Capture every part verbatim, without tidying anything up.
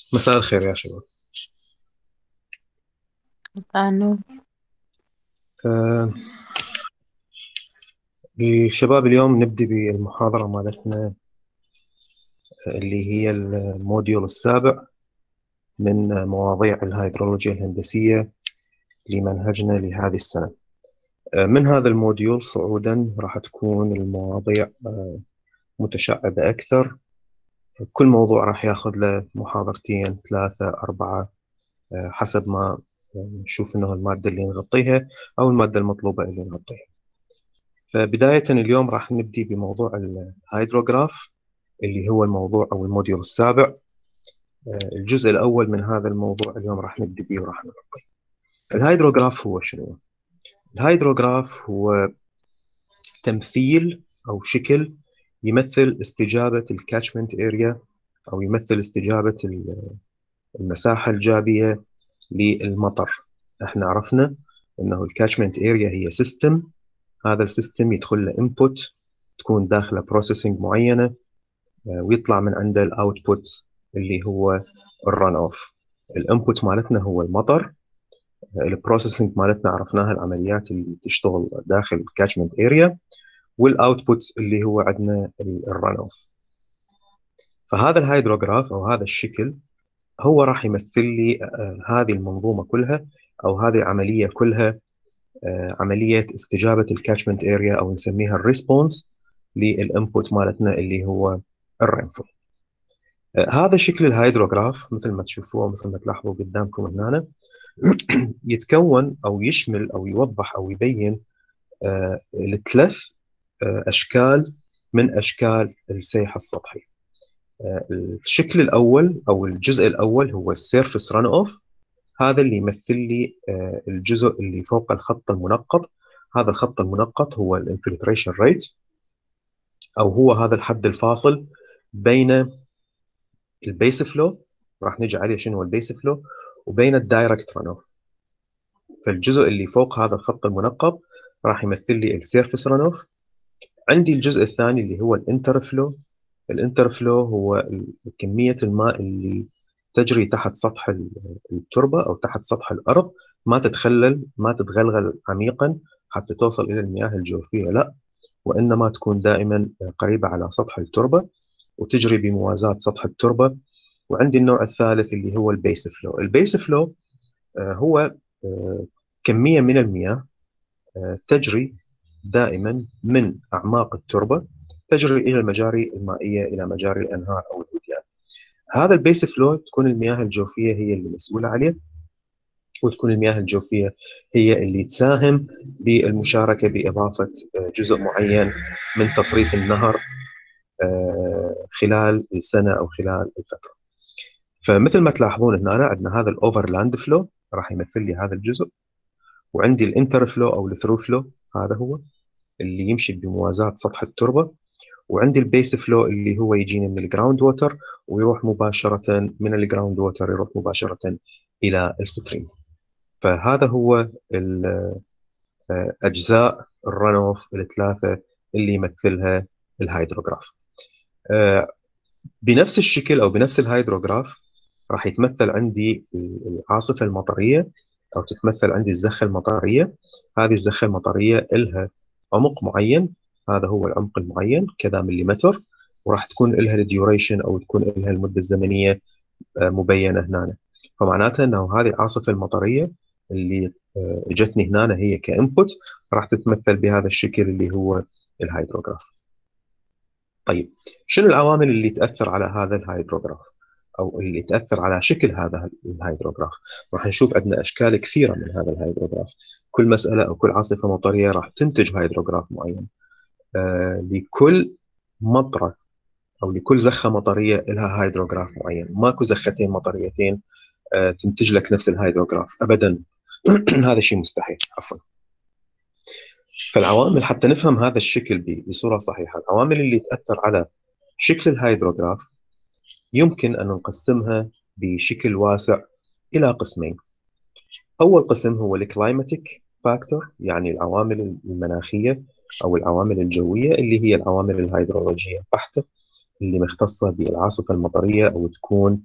مساء الخير يا شباب. لأنه آه، شباب، اليوم نبدأ بالمحاضرة مالتنا، آه، اللي هي الموديول السابع من آه، مواضيع الهيدرولوجيا الهندسية لمنهجنا لهذه السنة. آه، من هذا الموديول صعودا راح تكون المواضيع آه، متشعبة أكثر. كل موضوع راح ياخذ له محاضرتين ثلاثة أربعة، آه، حسب ما آه، نشوف إنه المادة اللي نغطيها أو المادة المطلوبة اللي نغطيها. فبداية اليوم راح نبدي بموضوع الهيدروغراف، اللي هو الموضوع أو الموديول السابع. آه، الجزء الأول من هذا الموضوع اليوم راح نبدي به وراح نغطيه. الهيدروغراف هو شنو؟ الهيدروغراف هو تمثيل أو شكل يمثل استجابة الكاتشمنت اريا، أو يمثل استجابة المساحة الجابية للمطر. احنا عرفنا انه الكاتشمنت اريا هي سيستم. هذا السيستم يدخل له انبوت، تكون داخله بروسيسنج معينه، آه، ويطلع من عنده الاوتبوت اللي هو الرن اوف. الانبوت مالتنا هو المطر، البروسيسنج مالتنا عرفناها العمليات اللي تشتغل داخل الكاتشمنت اريا، والاوتبوت اللي هو عندنا الرن اوف. فهذا الهيدروغراف او هذا الشكل هو راح يمثل لي آه، هذه المنظومه كلها، او هذه العمليه كلها، آه، عمليه استجابه الكاتشمنت اريا، او نسميها الريسبونس للانبوت مالتنا اللي هو الرينفول. آه، هذا شكل الهيدروغراف مثل ما تشوفوه، مثل ما تلاحظوا قدامكم هنا، يتكون او يشمل او يوضح او يبين آه، الثلاث آه، اشكال من اشكال السيح السطحي. آه، الشكل الاول او الجزء الاول هو السيرفس ران اوف. هذا اللي يمثل لي آه، الجزء اللي فوق الخط المنقط. هذا الخط المنقط هو الانفلتريشن ريت، او هو هذا الحد الفاصل بين البيس فلو، راح نجي عليه شنو هو البيس فلو، وبين الدايركت ران اوف. فالجزء اللي فوق هذا الخط المنقط راح يمثل لي السيرفس ران اوف. عندي الجزء الثاني اللي هو الانتر فلو. الانتر فلو هو كمية الماء اللي تجري تحت سطح التربة أو تحت سطح الأرض، ما تتخلل، ما تتغلغل عميقا حتى توصل إلى المياه الجوفية، لا، وإنما تكون دائما قريبة على سطح التربة وتجري بموازاة سطح التربة. وعندي النوع الثالث اللي هو البيس فلو. البيس فلو آه، هو آه، كمية من المياه آه، تجري دائما من أعماق التربة، تجري إلى المجاري المائية، إلى مجاري الأنهار أو الوديان. هذا البيس فلو تكون المياه الجوفية هي اللي مسؤولة عليه، وتكون المياه الجوفية هي اللي تساهم بالمشاركة بإضافة آه، جزء معين من تصريف النهر آه، خلال السنة أو خلال الفترة. فمثل ما تلاحظون هنا عندنا هذا الأوفرلاند فلو راح يمثل لي هذا الجزء، وعندي الانتر فلو أو الثرو فلو، هذا هو اللي يمشي بموازاة سطح التربة. وعندي البيس فلو اللي هو يجيني من الجراوند ووتر ويروح مباشرة من الجراوند ووتر، يروح مباشرة إلى الستريم. فهذا هو أجزاء الرن اوف الثلاثة اللي يمثلها الهيدروغراف. آه، بنفس الشكل أو بنفس الهيدروغراف راح يتمثل عندي العاصفة المطرية، أو تتمثل عندي الزخة المطرية. هذه الزخة المطرية لها عمق معين، هذا هو العمق المعين كذا مليمتر، وراح تكون لها الديوريشن أو تكون لها المدة الزمنية آه، مبينة هنا. فمعناتها أنه هذه العاصفة المطرية اللي آه، اجتني هنا هي كإنبوت، راح تتمثل بهذا الشكل اللي هو الهيدروغراف. طيب، شنو العوامل اللي تأثر على هذا الهيدروغراف أو اللي تأثر على شكل هذا الهيدروغراف؟ راح نشوف عندنا أشكال كثيرة من هذا الهيدروغراف. كل مسألة أو كل عاصفة مطرية راح تنتج هيدروغراف معين. آه لكل مطرة أو لكل زخة مطرية لها هيدروغراف معين. ماكو زختين مطريتين آه تنتج لك نفس الهيدروغراف أبدا. هذا شيء مستحيل، عفوا. فالعوامل حتى نفهم هذا الشكل ب- بصورة صحيحة، العوامل اللي تأثر على شكل الهيدروغراف يمكن أن نقسمها بشكل واسع إلى قسمين. أول قسم هو الكلايماتيك فاكتور، يعني العوامل المناخية أو العوامل الجوية اللي هي العوامل الهيدرولوجية بحتة. اللي مختصة بالعاصفة المطرية، أو تكون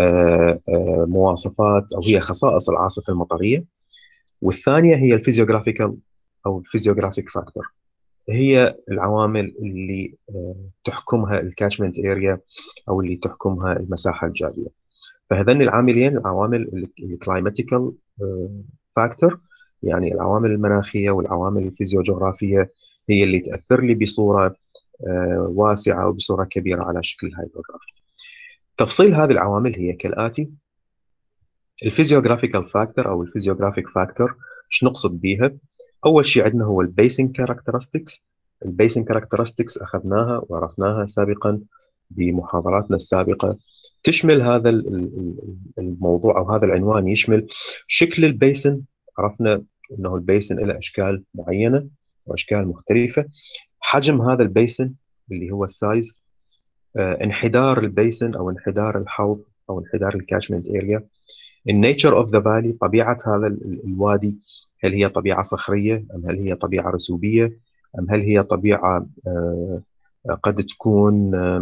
مواصفات أو هي خصائص العاصفة المطرية. والثانية هي الفيزيوغرافيكال أو الفيزيوغرافيك فاكتور، هي العوامل اللي تحكمها الكاتشمنت اريا أو اللي تحكمها المساحة الجارية. فهذين العاملين، العوامل الكلايماتيكال فاكتور يعني العوامل المناخية والعوامل الفيزيوجغرافية، هي اللي تأثر لي بصورة واسعة وبصورة كبيرة على شكل الهيدروغراف. تفصيل هذه العوامل هي كالآتي: الفيزيوغرافيكال فاكتور أو الفيزيوغرافيك فاكتور، ايش نقصد بيها؟ أول شيء عندنا هو البيسنج كاركترستكس. البيسنج كاركترستكس أخذناها وعرفناها سابقا بمحاضراتنا السابقة. تشمل هذا الموضوع أو هذا العنوان يشمل شكل البيسن. عرفنا أنه البيسن له أشكال معينة وأشكال مختلفة. حجم هذا البيسن اللي هو السايز، آه، انحدار البيسن أو انحدار الحوض أو انحدار الكاتشمنت اريا، النيتشر اوف ذا فالي، طبيعة هذا الوادي، هل هي طبيعة صخرية أم هل هي طبيعة رسوبية أم هل هي طبيعة آه، قد تكون آه،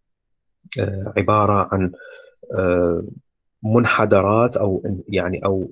عبارة عن منحدرات أو يعني أو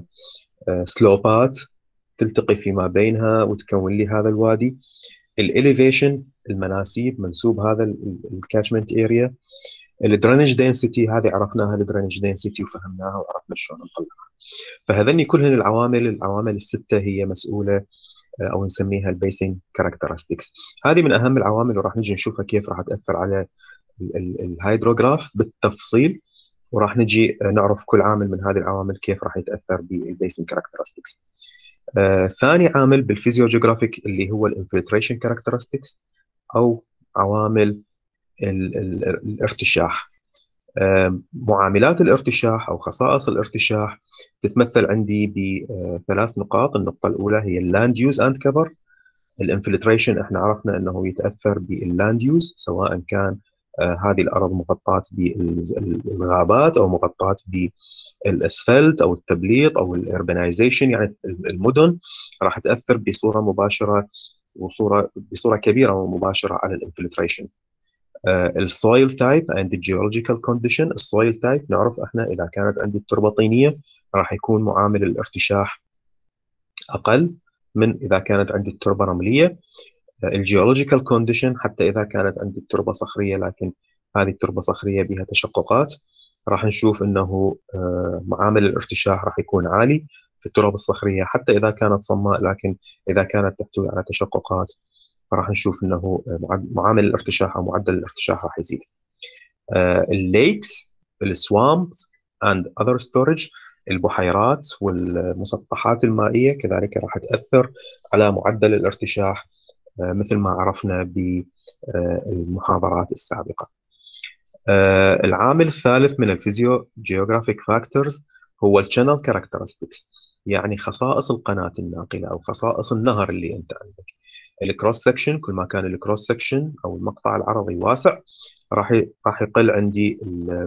سلوبات تلتقي فيما بينها وتكون لي هذا الوادي. الاليفيشن، المناسيب، منسوب هذا الكاتشمنت اريا. الدرينج دنسيتي، هذه عرفناها الدرينج دنسيتي وفهمناها وعرفنا شلون نطلعها. فهذني كلهن العوامل العوامل السته هي مسؤوله او نسميها البيسنج كاركترستكس. هذه من اهم العوامل وراح نجي نشوفها كيف راح تاثر على الهيدروغراف بالتفصيل، وراح نجي نعرف كل عامل من هذه العوامل كيف راح يتاثر بالبيسنج كاركترستكس. آه، ثاني عامل بالفيزيوجيوغرافيك اللي هو الانفلتريشن كاركترستكس او عوامل ال ال الارتشاح. آه، معاملات الارتشاح او خصائص الارتشاح تتمثل عندي بثلاث نقاط. النقطه الاولى هي اللاند يوز اند كفر. الانفلتريشن احنا عرفنا انه يتاثر باللاند يوز، سواء كان آه هذه الارض مغطاه بالغابات او مغطاه بالاسفلت او التبليط او الاربنايزيشن، يعني المدن راح تاثر بصوره مباشره وصوره بصوره كبيره ومباشره على الانفلتريشن. السويل تايب اند الجيولوجيكال كونديشن. السويل تايب نعرف احنا اذا كانت عندي التربه طينيه راح يكون معامل الارتشاح اقل من اذا كانت عندي التربه رمليه. الجيولوجيكال كونديشن، حتى اذا كانت عندي التربه صخريه لكن هذه التربه صخريه بها تشققات، راح نشوف انه معامل الارتشاح راح يكون عالي في التراب الصخريه حتى اذا كانت صماء، لكن اذا كانت تحتوي على تشققات راح نشوف انه معامل الارتشاح او معدل الارتشاح راح يزيد. الليكس، السوامبس اند اذر ستورج، البحيرات والمسطحات المائيه كذلك راح تاثر على معدل الارتشاح مثل ما عرفنا بالمحاضرات السابقه. العامل الثالث من الفيزيو جيوغرافيك فاكتورز هو الشانل كاركترستكس، يعني خصائص القناه الناقله او خصائص النهر اللي انت عندك. الكروس سكشن، كل ما كان الكروس سكشن او المقطع العرضي واسع راح راح يقل عندي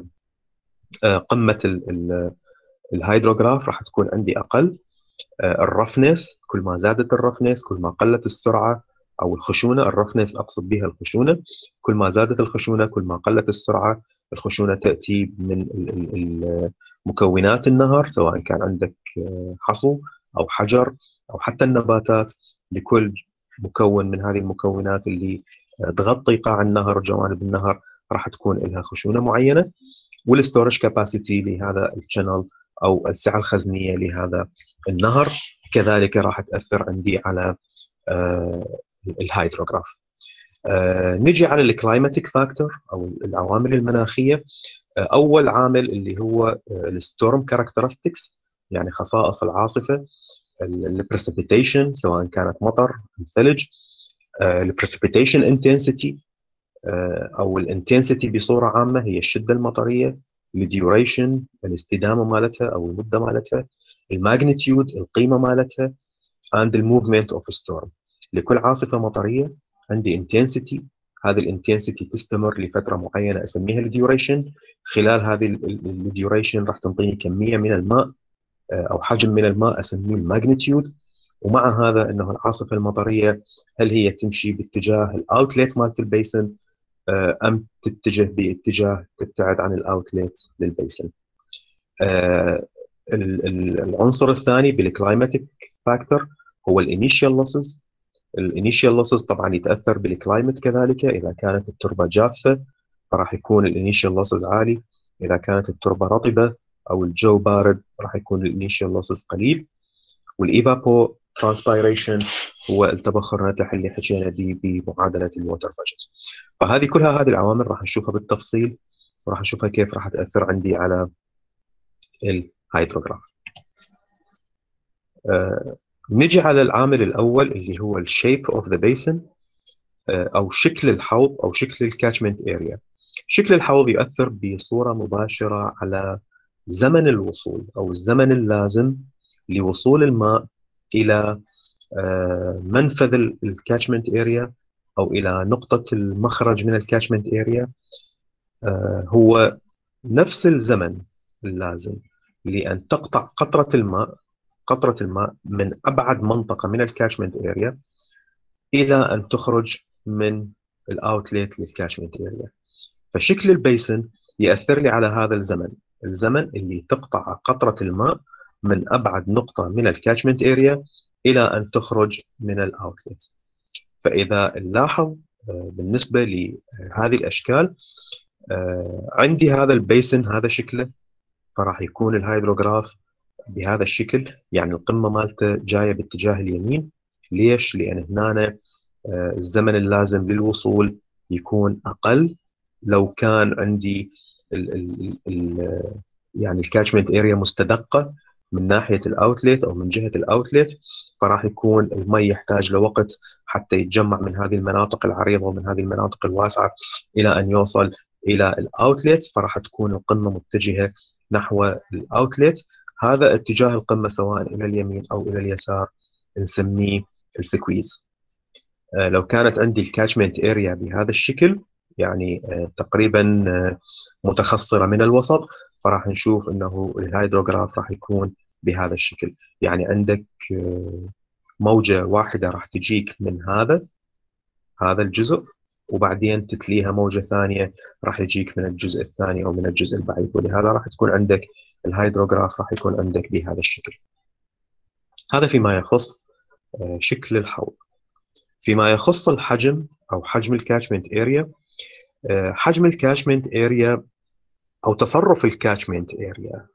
قمه الهيدروغراف راح تكون عندي اقل. الرفنس، كل ما زادت الرفنس كل ما قلت السرعه او الخشونه. الرفنس اقصد بها الخشونه، كل ما زادت الخشونه كل ما قلت السرعه. الخشونه تاتي من مكونات النهر، سواء كان عندك حصو او حجر او حتى النباتات. لكل مكون من هذه المكونات اللي تغطي قاع النهر وجوانب النهر راح تكون لها خشونه معينه. والستورج كاباسيتي لهذا الشانل او السعه الخزنيه لهذا النهر كذلك راح تاثر عندي على آه الهيدروغراف. آه نجي على الكلايماتيك فاكتور او العوامل المناخيه. آه اول عامل اللي هو الستورم كاركترستكس، يعني خصائص العاصفه. البريسبيتيشن، سواء كانت مطر او ثلج. البريسبيتيشن انتنسيتي او الانتنسيتي بصوره عامه هي الشده المطريه. الديوريشن، الاستدامه مالتها او المده مالتها. الماجنتيود، القيمه مالتها. and the movement of a storm. لكل عاصفه مطريه عندي انتنسيتي، هذه الانتنسيتي تستمر لفتره معينه اسميها الديوريشن. خلال هذه الديوريشن راح تنطيني كميه من الماء او حجم من الماء اسميه الماجنتيود. ومع هذا انه العاصفه المطريه هل هي تمشي باتجاه الاوتلت مالت البيسن أم تتجه باتجاه تبتعد عن الأوتلت للبيسن. العنصر الثاني بالكلايماتيك فاكتور هو الانيشال لوسز. الانيشال لوسز طبعا يتاثر بالكلايمت كذلك. اذا كانت التربه جافه فراح يكون الانيشال لوسز عالي، اذا كانت التربه رطبه او الجو بارد راح يكون الانيشال لوسز قليل. والايفابو ترانسبيريشن هو التبخر الناتح اللي حكينا به بمعادله الووتر بادجت. فهذه كلها هذه العوامل راح نشوفها بالتفصيل، وراح نشوفها كيف راح تاثر عندي على الهيدروغراف. آه نجي على العامل الأول اللي هو الشيب اوف ذا بيسن، أو شكل الحوض أو شكل الكاتشمنت اريا. شكل الحوض يؤثر بصورة مباشرة على زمن الوصول أو الزمن اللازم لوصول الماء إلى آه منفذ الكاتشمنت اريا أو إلى نقطة المخرج من الكاتشمنت اريا. آه هو نفس الزمن اللازم لأن تقطع قطرة الماء قطرة الماء من أبعد منطقة من الكاتشمنت اريا إلى أن تخرج من الأوتليت للكاتشمنت اريا. فشكل البيسن يأثر لي على هذا الزمن، الزمن اللي تقطع قطرة الماء من أبعد نقطة من الكاتشمنت اريا إلى أن تخرج من الأوتليت. فإذا نلاحظ بالنسبة لهذه الأشكال، عندي هذا البيسن هذا شكله، فراح يكون الهيدروغراف بهذا الشكل، يعني القمة مالته جاية باتجاه اليمين. ليش؟ لأن هنا الزمن اللازم للوصول يكون أقل. لو كان عندي ال ال ال يعني الكاتشمنت اريا مستدقة من ناحية الأوتليت أو من جهة الأوتليت، فراح يكون المي يحتاج لوقت حتى يتجمع من هذه المناطق العريضة ومن هذه المناطق الواسعة إلى أن يوصل إلى الأوتليت، فراح تكون القمة متجهة نحو الأوتليت. هذا اتجاه القمة سواء إلى اليمين أو إلى اليسار نسميه السكويز. آه لو كانت عندي الكاتشمنت اريا بهذا الشكل، يعني آه تقريبا آه متخصرة من الوسط، فراح نشوف أنه الهيدروغراف راح يكون بهذا الشكل. يعني عندك آه موجة واحدة راح تجيك من هذا هذا الجزء، وبعدين تتليها موجة ثانية راح يجيك من الجزء الثاني أو من الجزء البعيد، ولهذا راح تكون عندك الهيدروغراف راح يكون عندك بهذا الشكل. هذا فيما يخص شكل الحوض. فيما يخص الحجم أو حجم الكاتشمنت اريا، حجم الكاتشمنت اريا أو تصرف الكاتشمنت اريا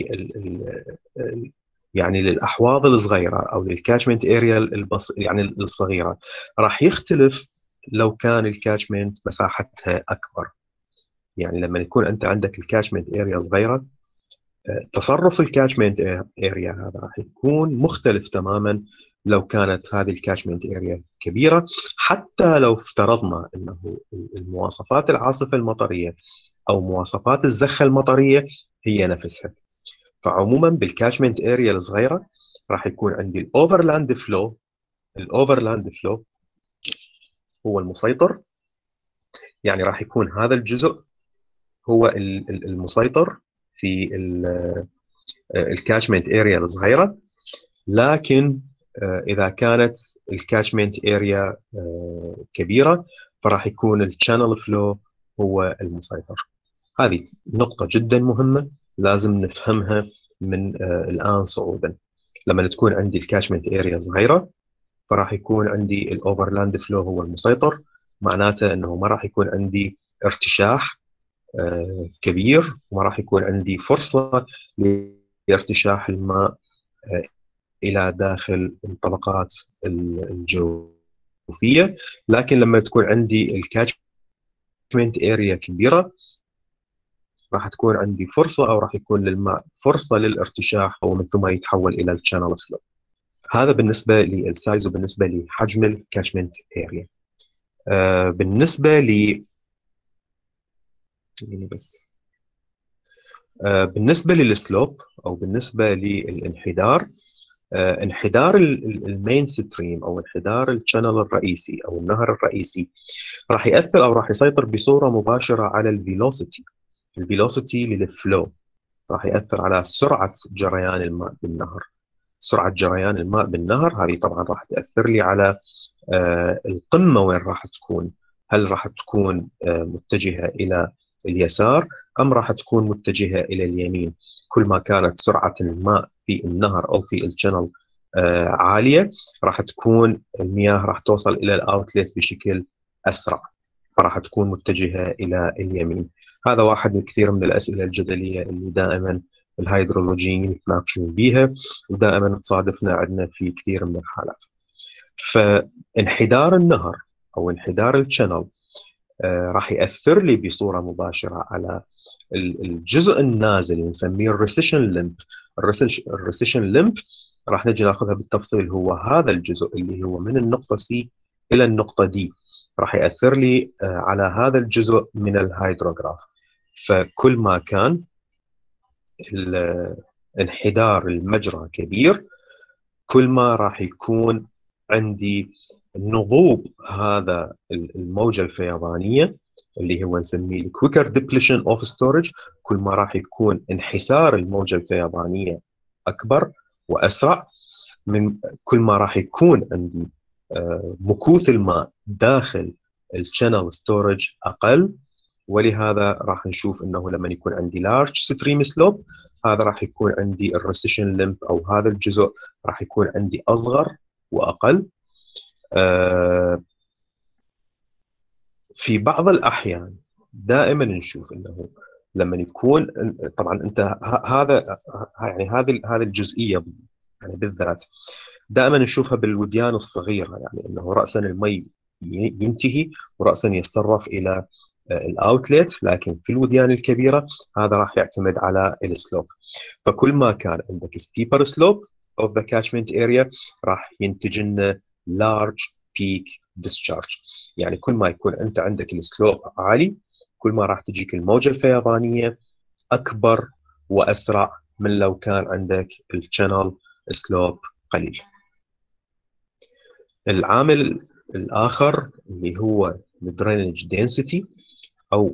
يعني للأحواض الصغيرة أو للكاتشمنت اريا البص يعني الصغيرة راح يختلف لو كان الكاتشمنت مساحتها أكبر. يعني لما يكون أنت عندك الكاتشمنت اريا صغيرة، تصرف الكاتشمنت اريا هذا راح يكون مختلف تماما لو كانت هذه الكاتشمنت اريا كبيرة. حتى لو افترضنا أنه المواصفات العاصفة المطرية أو مواصفات الزخة المطرية هي نفسها، فعموما بالكاتشمنت اريا الصغيرة راح يكون عندي الأوفرلاند فلو. الأوفرلاند فلو هو المسيطر، يعني راح يكون هذا الجزء هو المسيطر في الكاتشمنت اريا الصغيرة. لكن إذا كانت الكاتشمنت اريا كبيرة فراح يكون الشانل فلو هو المسيطر. هذه نقطة جدا مهمة لازم نفهمها من الآن صعودا. لما تكون عندي الكاتشمنت اريا صغيرة فراح يكون عندي الأوفرلاند فلو هو المسيطر، معناته أنه ما راح يكون عندي ارتشاح كبير، وما راح يكون عندي فرصة لارتشاح الماء إلى داخل الطبقات الجوفية. لكن لما تكون عندي الكاتشمنت اريا كبيرة راح تكون عندي فرصة أو راح يكون للماء فرصة للارتشاح ومن ثم يتحول إلى الشانل فلو. هذا بالنسبة للسايز وبالنسبة لحجم الكاتشمنت اريا. آه بالنسبة ل بس آه بالنسبة للسلوب أو بالنسبة للانحدار، آه انحدار المين ستريم أو انحدار الشانل الرئيسي أو النهر الرئيسي راح يأثر أو راح يسيطر بصورة مباشرة على الفيلوسيتي. الفيلوسيتي للفلو راح يأثر على سرعة جريان الماء بالنهر. سرعة جريان الماء بالنهر هذه طبعا راح تأثر لي على آه القمة وين راح تكون. هل راح تكون متجهة إلى اليسار أم راح تكون متجهة إلى اليمين. كل ما كانت سرعة الماء في النهر أو في الشانل عالية، راح تكون المياه راح توصل إلى الأوتلت بشكل أسرع، فراح تكون متجهة إلى اليمين. هذا واحد من كثير من الأسئلة الجدلية اللي دائما الهيدرولوجيين يتناقشون بيها، ودائما تصادفنا عندنا في كثير من الحالات. فانحدار النهر أو انحدار الشانل آه راح يأثر لي بصورة مباشرة على الجزء النازل اللي نسميه الريسيشن لمب. الريسيشن لمب راح نجي ناخذها بالتفصيل، هو هذا الجزء اللي هو من النقطة سي إلى النقطة دي، راح يأثر لي آه على هذا الجزء من الهيدروغراف. فكل ما كان انحدار المجرى كبير، كل ما راح يكون عندي نضوب هذا الموجة الفيضانية اللي هو نسميه quicker depletion of storage. كل ما راح يكون انحسار الموجة الفيضانية أكبر وأسرع، من كل ما راح يكون عندي مكوث الماء داخل الشانل ستورج أقل. ولهذا راح نشوف انه لما يكون عندي لارج ستريم سلوب، هذا راح يكون عندي الريسيشن لمب او هذا الجزء راح يكون عندي اصغر واقل. آه في بعض الاحيان دائما نشوف انه لما يكون، طبعا انت هذا يعني هذه هذه الجزئيه يعني بالذات دائما نشوفها بالوديان الصغيره، يعني انه راسا المي ينتهي وراسا يتصرف الى الاوتلت، لكن في الوديان الكبيره هذا راح يعتمد على السلوب. فكل ما كان عندك steeper slope of the catchment area راح ينتج لنا large peak discharge. يعني كل ما يكون انت عندك السلوب عالي، كل ما راح تجيك الموجه الفيضانيه اكبر واسرع من لو كان عندك الشانل سلوب قليل. العامل الاخر اللي هو الدرينج density او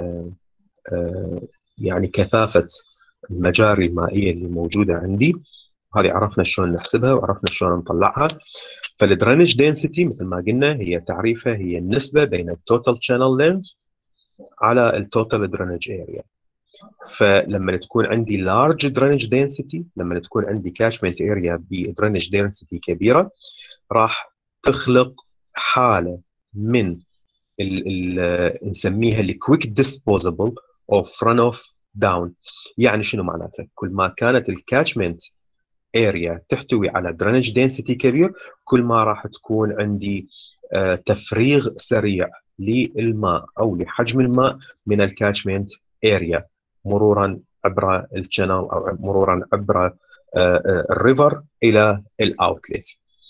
يعني كثافه المجاري المائيه اللي موجوده عندي. هذه عرفنا شلون نحسبها وعرفنا شلون نطلعها. فالدرينج density مثل ما قلنا هي تعريفها هي النسبه بين التوتال channel length على التوتال درينج اريا. فلما تكون عندي large drainage density، لما تكون عندي catchment area بدرينج density كبيره، راح تخلق حاله من ال ال نسميها الكويك ديسبوزبل اوف رن اوف داون. يعني شنو معناته؟ كل ما كانت الكاتشمنت اريا تحتوي على درينج دنسيتي كبير، كل ما راح تكون عندي آه تفريغ سريع للماء او لحجم الماء من الكاتشمنت اريا مرورا عبر الشانل او مرورا عبر آه آه الريفر الى الاوتلت.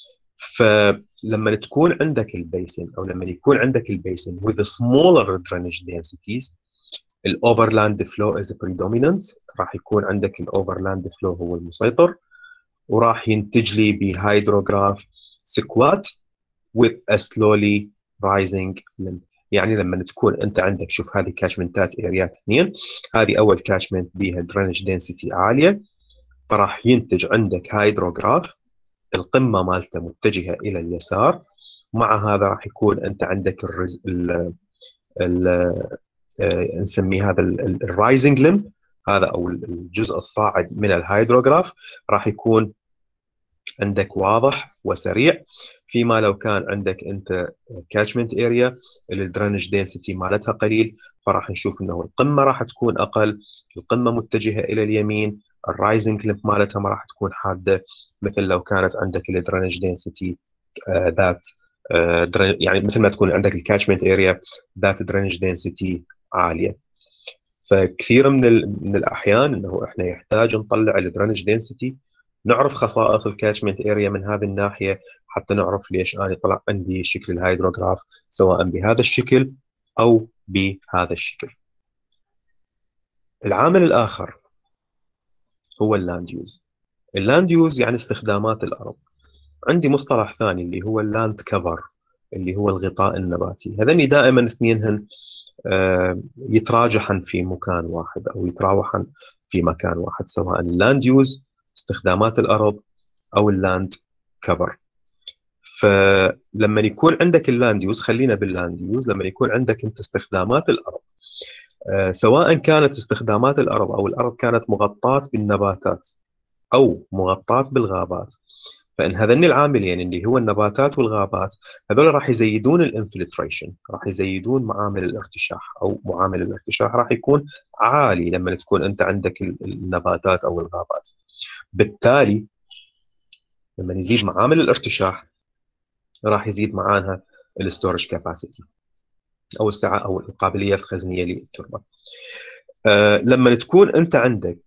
فلما تكون عندك البيسن او لما يكون عندك البيسن with smaller drainage densities، الاوفرلاند فلو از predominant، راح يكون عندك الاوفرلاند فلو هو المسيطر، وراح ينتج لي بهيدروغراف سكوات with a slowly rising limb. يعني لما تكون انت عندك، شوف هذه كاشمنتات اريات اثنين، هذه اول كاشمنت بها درينج دنسيتي عاليه، فراح ينتج عندك هيدروغراف القمه مالته متجهه الى اليسار. مع هذا راح يكون انت عندك الرز... ال... ال... نسميه هذا الرايزنج لمب، هذا او الجزء الصاعد من الهيدروغراف راح يكون عندك واضح وسريع. فيما لو كان عندك انت كاتشمنت اريا الدرينج دنسيتي مالتها قليل، فراح نشوف انه القمه راح تكون اقل، القمه متجهه الى اليمين، الرايزنج لمب مالتها ما راح تكون حاده مثل لو كانت عندك الدرينج دنسيتي ذات يعني مثل ما تكون عندك الكاتشمنت اريا ذات درينج دنسيتي عاليه. فكثير من من الاحيان انه احنا يحتاج نطلع الدرينج دنسيتي، نعرف خصائص الكاتشمنت اريا من هذه الناحيه حتى نعرف ليش انا طلع عندي شكل الهيدروغراف سواء بهذا الشكل او بهذا الشكل. العامل الاخر هو اللاند يوز. اللاند يوز يعني استخدامات الارض. عندي مصطلح ثاني اللي هو اللاند كفر، اللي هو الغطاء النباتي. هذني دائما اثنينهن يتراجحن في مكان واحد او يتراوحن في مكان واحد، سواء اللاند يوز استخدامات الارض او اللاند كفر. فلما يكون عندك اللاند يوز، خلينا باللاند يوز، لما يكون عندك انت استخدامات الارض، آه، سواء كانت استخدامات الارض او الارض كانت مغطاة بالنباتات او مغطاة بالغابات، فان هذين العاملين اللي هو النباتات والغابات هذول راح يزيدون الانفلتريشن، راح يزيدون معامل الارتشاح، او معامل الارتشاح راح يكون عالي لما تكون انت عندك النباتات او الغابات. بالتالي لما يزيد معامل الارتشاح راح يزيد معاها الستورج كاباسيتي او السعه او القابليه الخزنيه للتربه. أه لما تكون انت عندك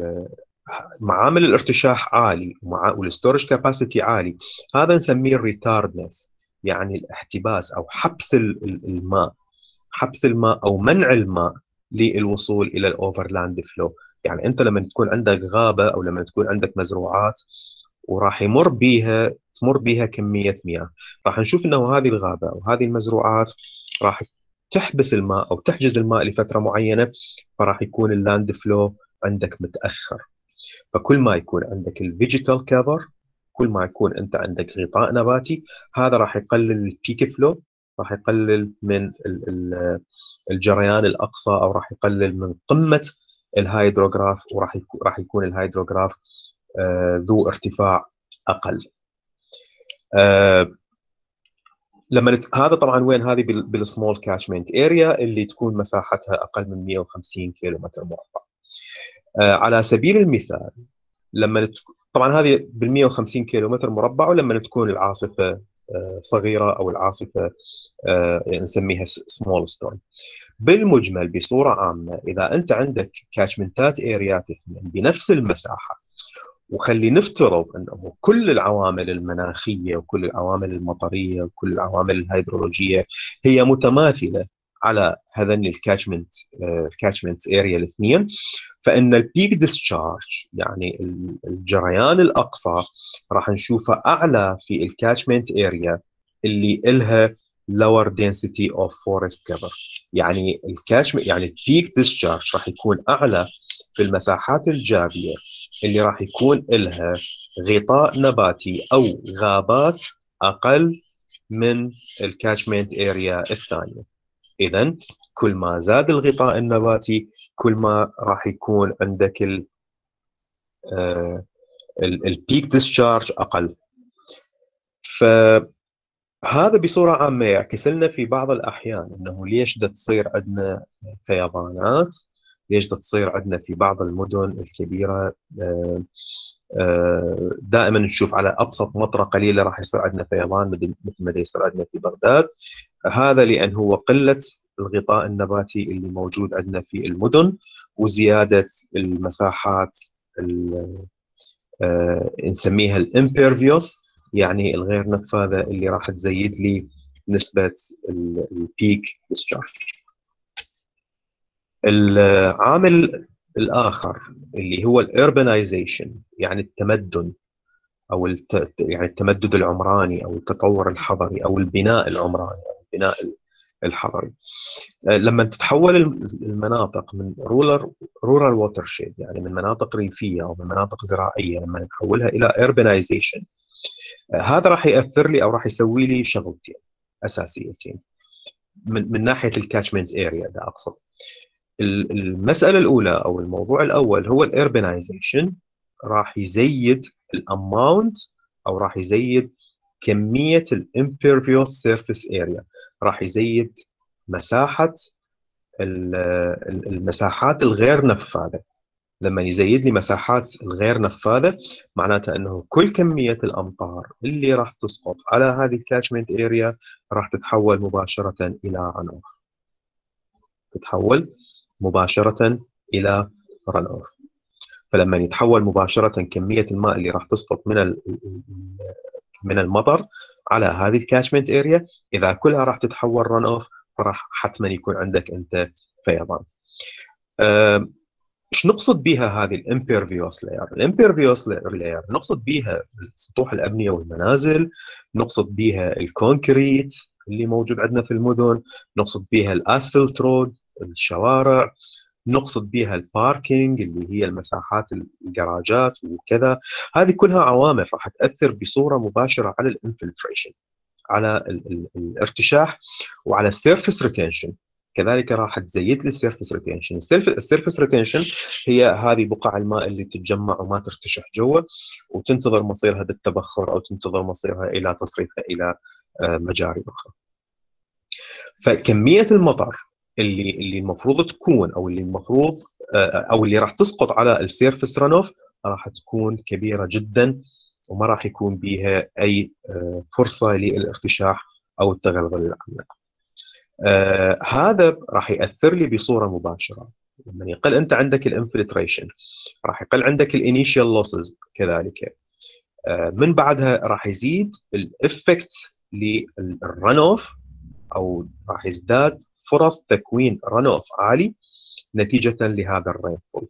معامل الارتشاح عالي والستورج كاباسيتي عالي، هذا نسميه الريتاردنس، يعني الاحتباس او حبس الماء، حبس الماء او منع الماء للوصول الى الاوفرلاند فلو. يعني انت لما تكون عندك غابه او لما تكون عندك مزروعات وراح يمر بيها تمر بيها كميه مياه، راح نشوف انه هذه الغابه او هذه المزروعات راح تحبس الماء او تحجز الماء لفتره معينه، فراح يكون اللاند فلو عندك متاخر. فكل ما يكون عندك الفيجيتال كفر، كل ما يكون انت عندك غطاء نباتي، هذا راح يقلل البيك فلو، راح يقلل من الجريان الاقصى، او راح يقلل من قمه الهيدروغراف، وراح يكون راح يكون الهيدروغراف آه ذو ارتفاع اقل. آه لما نت... هذا طبعا وين؟ هذه بالسمول كاتشمنت اريا اللي تكون مساحتها اقل من مئة وخمسين كيلو متر مربع. آه على سبيل المثال لما نت... طبعا هذه بال مئة وخمسين كيلو متر مربع، ولما تكون العاصفه آه صغيره او العاصفه آه يعني نسميها سمول ستورم. بالمجمل بصوره عامه اذا انت عندك كاتشمنتات اريات اثنين بنفس المساحه، وخلي نفترض انه كل العوامل المناخيه وكل العوامل المطريه وكل العوامل الهيدرولوجيه هي متماثله على هذين الكاتشمنت الكاتشمنت اريا الاثنين، فان البيك ديسشارج يعني الجريان الاقصى راح نشوفه اعلى في الكاتشمنت اريا اللي إلها lower density of forest cover. يعني الكاتشمنت يعني البيك ديسشارج راح يكون اعلى في المساحات الجافيه اللي راح يكون لها غطاء نباتي او غابات اقل من الكاتشمنت اريا الثانيه. اذا كل ما زاد الغطاء النباتي كل ما راح يكون عندك ال البيك ديسشارج اقل. فهذا بصوره عامه يعكس لنا في بعض الاحيان انه ليش دا تصير عندنا فيضانات، ليش دا تصير عندنا في بعض المدن الكبيره دائما نشوف على ابسط مطره قليله راح يصير عندنا فيضان مثل ما يصير عندنا في بغداد. هذا لان هو قله الغطاء النباتي اللي موجود عندنا في المدن، وزياده المساحات نسميها الامبيرفيوس، يعني الغير نفاذه، اللي راح تزيد لي نسبه البيك ديسشارج. العامل الاخر اللي هو الاربنايزيشن، يعني التمدن او الت... يعني التمدد العمراني او التطور الحضري او البناء العمراني او البناء الحضري. لما تتحول المناطق من رولر رورال ووترشيد، يعني من مناطق ريفيه او من مناطق زراعيه، لما نحولها الى urbanization، هذا راح ياثر لي او راح يسوي لي شغلتين اساسيتين من من ناحيه الكاتشمنت اريا. ده اقصد المساله الاولى او الموضوع الاول هو الاربنايزيشن، راح يزيد الاماونت او راح يزيد كميه الامبيرفيوس سيرفيس اريا، راح يزيد مساحه المساحات الغير نفاذه. لما يزيد لي مساحات الغير نفاذه معناته انه كل كميه الامطار اللي راح تسقط على هذه الكاتشمنت اريا راح تتحول مباشره الى رن تتحول مباشره الى رن فلما يتحول مباشره كميه الماء اللي راح تسقط من من المطر على هذه الكاتشمنت اريا، اذا كلها راح تتحول رن اوف فراح حتما يكون عندك انت فيضان. ايش نقصد بها هذه الامبيرفيوس لاير؟ الامبيرفيوس لاير نقصد بها سطوح الابنيه والمنازل، نقصد بها الكونكريت اللي موجود عندنا في المدن، نقصد بها الاسفلت رود الشوارع، نقصد بها الباركينج اللي هي المساحات الجراجات وكذا. هذه كلها عوامل راح تأثر بصورة مباشرة على الانفلتريشن، على ال ال الارتشاح، وعلى السيرفس ريتنشن. كذلك راح تزيد لي السيرفس ريتنشن. السيرفس ريتنشن هي هذه بقع الماء اللي تتجمع وما ترتشح جوا، وتنتظر مصيرها بالتبخر او تنتظر مصيرها الى تصريفها الى مجاري اخرى. فكميه المطر اللي اللي المفروض تكون او اللي المفروض او اللي راح تسقط على السيرفس رن راح تكون كبيره جدا، وما راح يكون بها اي فرصه للارتشاح او التغلغل العميق. آه هذا راح ياثر لي بصوره مباشره. لما يقل انت عندك الانفلتريشن راح يقل عندك الانيشال لوسز كذلك. آه من بعدها راح يزيد الافكت للرن اوف، او راح يزداد فرص تكوين رن اوف عالي نتيجه لهذا الرينفول.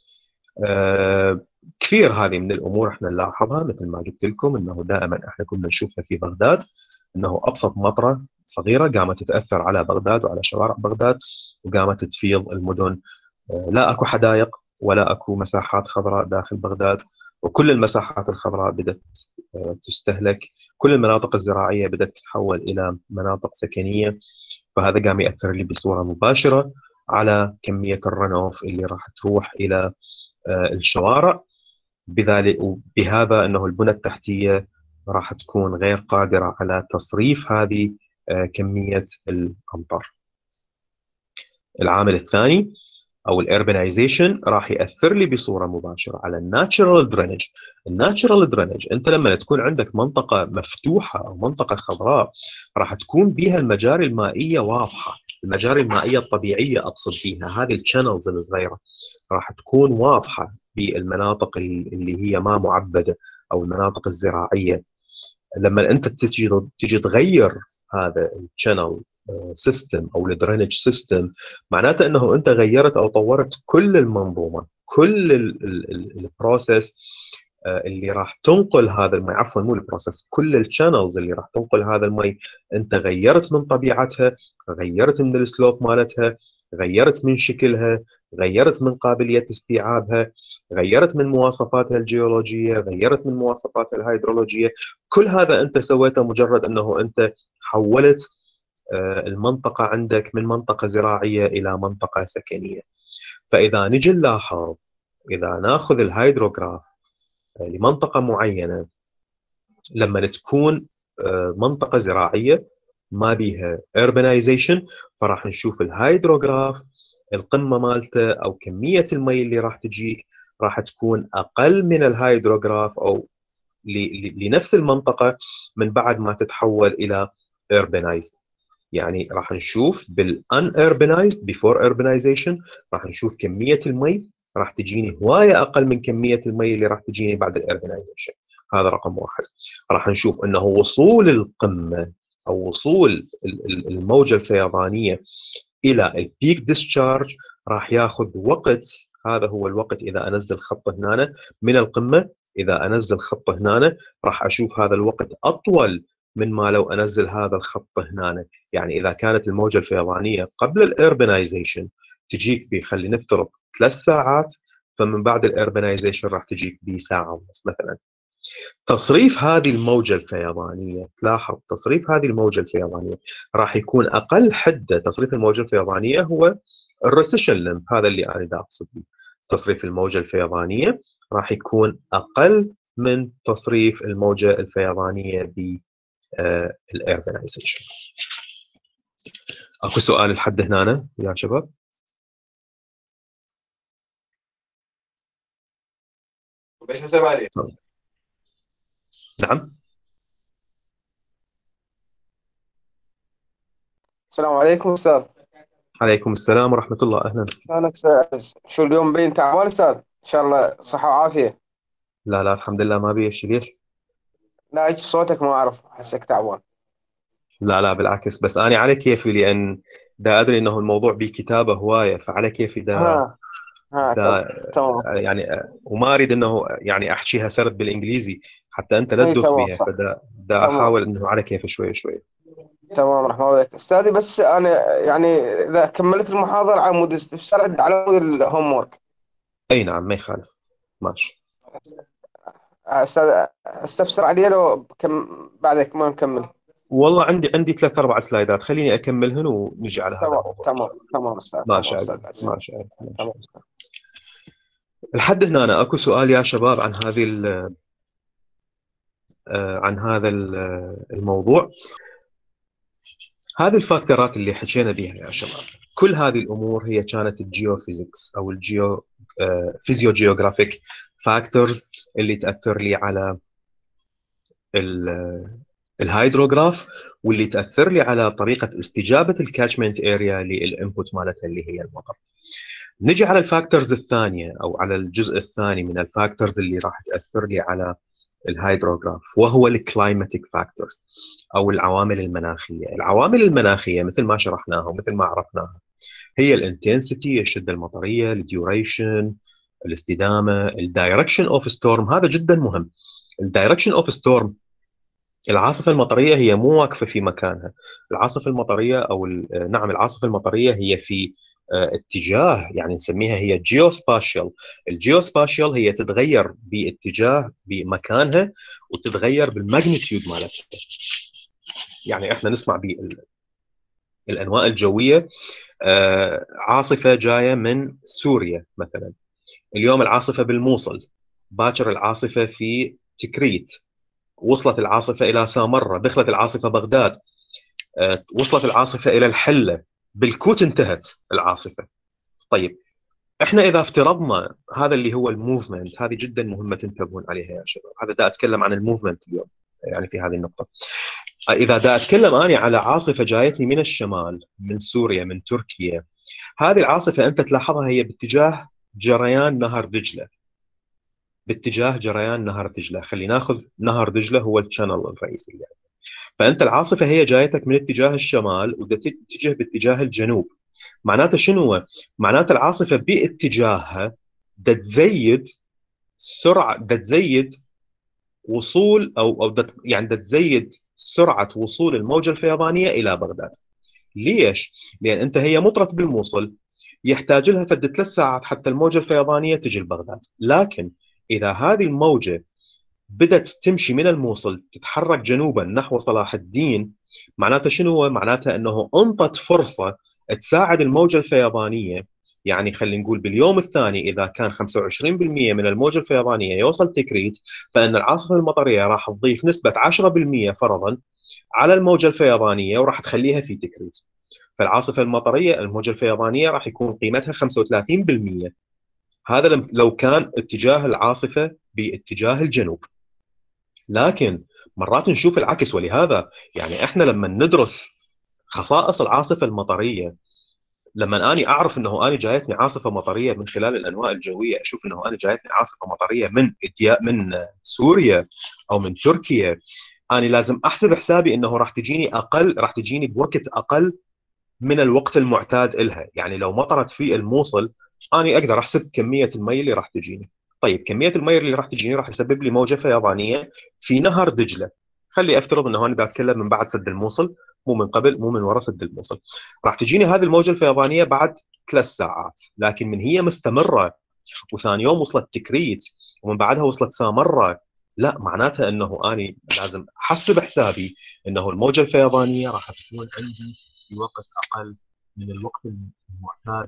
آه كثير هذه من الامور احنا نلاحظها، مثل ما قلت لكم انه دائما احنا كنا نشوفها في بغداد، انه ابسط مطره صغيره قامت تتاثر على بغداد وعلى شوارع بغداد، وقامت تفيض المدن. آه لا اكو حدائق ولا اكو مساحات خضراء داخل بغداد، وكل المساحات الخضراء بدات آه تستهلك، كل المناطق الزراعيه بدات تتحول الى مناطق سكنيه. فهذا قام ياثر لي بصوره مباشره على كميه الرن اوف اللي راح تروح الى الشوارع. بذلك وبهذا انه البنى التحتيه راح تكون غير قادره على تصريف هذه كميه الامطار. العامل الثاني او الاربنايزيشن راح ياثر لي بصوره مباشره على الناتشرال درينج. الناتشرال درينج انت لما تكون عندك منطقه مفتوحه او منطقه خضراء راح تكون بها المجاري المائيه واضحه، المجاري المائيه الطبيعيه اقصد فيها، هذه الشانلز الصغيره راح تكون واضحه بالمناطق اللي هي ما معبده او المناطق الزراعيه. لما انت تجي تجي تغير هذا الشانل سيستم او الدرينج سيستم، معناته انه انت غيرت او طورت كل المنظومه، كل البروسيس اللي راح تنقل هذا المي، عفوا مو البروسيس، كل الشانلز اللي راح تنقل هذا المي انت غيرت من طبيعتها، غيرت من السلوب مالتها، غيرت من شكلها، غيرت من قابليه استيعابها، غيرت من مواصفاتها الجيولوجيه، غيرت من مواصفاتها الهيدرولوجيه. كل هذا انت سويته مجرد انه انت حولت المنطقة عندك من منطقة زراعية إلى منطقة سكنية. فإذا نجي نلاحظ، إذا ناخذ الهيدروغراف لمنطقة معينة لما تكون منطقة زراعية ما بيها urbanization، فراح نشوف الهيدروغراف القمة مالته أو كمية المي اللي راح تجيك راح تكون أقل من الهيدروغراف أو لنفس المنطقة من بعد ما تتحول إلى urbanized. يعني راح نشوف بالunurbanized before urbanization راح نشوف كمية المي راح تجيني هواية أقل من كمية المي اللي راح تجيني بعد الurbanization. هذا رقم واحد. راح نشوف أنه وصول القمة أو وصول الموجة الفيضانية إلى البيك ديسشارج راح ياخذ وقت. هذا هو الوقت. إذا أنزل خط هنا من القمة، إذا أنزل خط هنا راح أشوف هذا الوقت أطول من ما لو أنزل هذا الخط هنا. يعني إذا كانت الموجة الفيضانية قبل الاربنايزيشن تجيك بخلي نفترض ثلاث ساعات، فمن بعد الاربنايزيشن راح تجيك بساعة ونص مثلا. تصريف هذه الموجة الفيضانية، تلاحظ تصريف هذه الموجة الفيضانية راح يكون أقل حدة. تصريف الموجة الفيضانية هو الريسيشن لمب، هذا اللي أنا دا أقصد به. تصريف الموجة الفيضانية راح يكون أقل من تصريف الموجة الفيضانية ب الاربنايزيشن. اكو سؤال لحد هنا يا شباب؟ نعم. السلام عليكم استاذ. عليكم السلام ورحمة الله. اهلا. شلونك استاذ؟ شو اليوم بين تعبان استاذ؟ ان شاء الله صحة وعافية. لا لا الحمد لله ما بي شيء. ليش؟ لا هيك صوتك ما اعرف احسك تعبان. لا لا بالعكس، بس انا على كيفي، لان دا ادري انه الموضوع بكتابة هواية، فعلى كيفي دا ها ها تمام دا تمام. يعني وما اريد انه يعني احكيها سرد بالانجليزي حتى انت لا اي تدوخ تمام بيها، صح. فدا دا تمام احاول انه على كيفي شوي شوي. تمام، رحمة الله عليك أستاذي. بس أنا يعني إذا كملت المحاضرة على مود استفسار عندي على مود الهوم ورك. اي نعم، ما يخالف. ماشي. أستاذ استفسر عليه لو كم بعدك ما نكمل. والله عندي عندي ثلاث اربع سلايدات، خليني اكملهن ونجي على هذا تمام الموضوع ان تمام شاء الله. تمام أستاذ، تمام ماشي أستاذ عزيزي، عزيز. ماشي عزيزي. ماشي. تمام أستاذ. لحد هنا اكو سؤال يا شباب عن هذه ال- آه، عن هذا ال- الموضوع؟ هذه الفاكتورات اللي حكينا بها يا شباب، كل هذه الامور هي كانت الجيوفيزيكس او الجيو فيزيو جيوغرافيك فاكتورز اللي تاثر لي على ال- الهيدروغراف، واللي تاثر لي على طريقه استجابه الكاتشمنت اريا للانبوت مالتها اللي هي المطر. نجي على الفاكتورز الثانيه او على الجزء الثاني من الفاكتورز اللي راح تاثر لي على الهيدروغراف، وهو الكلايماتيك فاكتورز او العوامل المناخيه. العوامل المناخيه مثل ما شرحناها ومثل ما عرفناها هي الانتنسيتي، الشده المطريه، الديوريشن، الاستدامه، الدايركشن اوف ستورم. هذا جدا مهم. الدايركشن اوف ستورم، العاصفه المطريه هي مو واقفه في مكانها. العاصفه المطريه او نعم العاصفه المطريه هي في اتجاه، يعني نسميها هي جيوسباشيال. الجيوسباشيال هي تتغير باتجاه بمكانها وتتغير بالماجنتيود مالتها. يعني احنا نسمع بالانواء الجويه عاصفه جايه من سوريا مثلا، اليوم العاصفه بالموصل، باكر العاصفه في تكريت، وصلت العاصفه الى سامره، دخلت العاصفه بغداد، وصلت العاصفه الى الحله، بالكوت انتهت العاصفه. طيب احنا اذا افترضنا هذا اللي هو الموفمنت، هذه جدا مهمه تنتبهون عليها يا شباب، هذا دا اتكلم عن الموفمنت اليوم يعني في هذه النقطه. اذا دا اتكلم اني على عاصفه جايتني من الشمال، من سوريا، من تركيا، هذه العاصفه انت تلاحظها هي باتجاه جريان نهر دجله، باتجاه جريان نهر دجله. خلينا ناخذ نهر دجله هو الشانل الرئيسي يعني. فانت العاصفه هي جايتك من اتجاه الشمال وتتجه باتجاه الجنوب. معناته شنو؟ معناته العاصفه باتجاهها دا تزيد سرعه، دا تزيد وصول او او دا يعني دا تزيد سرعه وصول الموجه الفيضانيه الى بغداد. ليش؟ لان انت هي مطرت بالموصل، يحتاج لها فد ثلاث ساعات حتى الموجه الفيضانيه تجي لبغداد. لكن اذا هذه الموجه بدأت تمشي من الموصل تتحرك جنوبا نحو صلاح الدين، معناته شنو؟ معناته انه انطت فرصه تساعد الموجه الفيضانيه. يعني خلينا نقول باليوم الثاني اذا كان خمسة وعشرين بالمئة من الموجه الفيضانيه يوصل تكريت، فان العاصفه المطريه راح تضيف نسبه عشرة بالمئة فرضا على الموجه الفيضانيه وراح تخليها في تكريت. فالعاصفه المطريه الموجه الفيضانيه راح يكون قيمتها خمسة وثلاثين بالمئة. هذا لو كان اتجاه العاصفه باتجاه الجنوب. لكن مرات نشوف العكس، ولهذا يعني احنا لما ندرس خصائص العاصفه المطريه، لما اني اعرف انه اني جايتني عاصفه مطريه من خلال الانواء الجويه، اشوف انه اني جايتني عاصفه مطريه من من سوريا او من تركيا، اني لازم احسب حسابي انه راح تجيني اقل، راح تجيني بوقت اقل من الوقت المعتاد لها. يعني لو مطرت في الموصل اني اقدر احسب كميه المي اللي راح تجيني. طيب كميه المي اللي راح تجيني راح يسبب لي موجه فيضانيه في نهر دجله. خلي افترض انه انا دا اتكلم من بعد سد الموصل، مو من قبل، مو من وراء سد الموصل. راح تجيني هذه الموجه الفيضانيه بعد ثلاث ساعات، لكن من هي مستمره وثاني يوم وصلت تكريت ومن بعدها وصلت سامره، لا معناتها انه اني لازم احسب حسابي انه الموجه الفيضانيه راح تكون عندي في وقت اقل من الوقت المعتاد.